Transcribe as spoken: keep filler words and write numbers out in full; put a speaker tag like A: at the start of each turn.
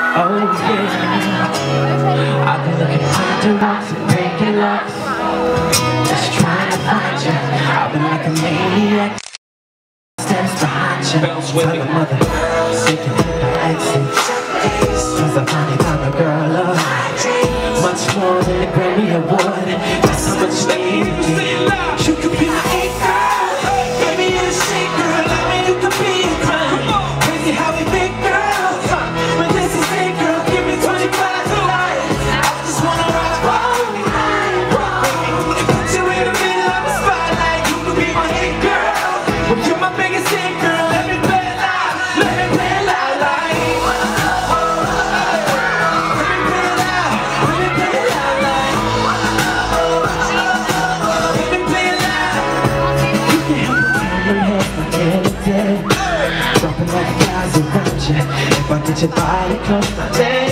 A: Oh yeah, I've been looking under rocks and breaking locks, just trying to find you. I've been like a maniac, steps behind you. Bounce with me, mother, shaking the accent. Cause I finally found a girl of much more than a Grammy Award. That's how much you need me. You could be my A girl, baby you're a shake girl. I mean you could be a crime. Crazy how we make girls, but this is A girl. Give me twenty-five to life. I just wanna rock, rock, rock, baby. And put you in the middle of the spotlight. You could be my A girl, well you're my biggest A girl. Let me play it loud, let me play it loud like. Dropping like flies around you. If I get your body close, my day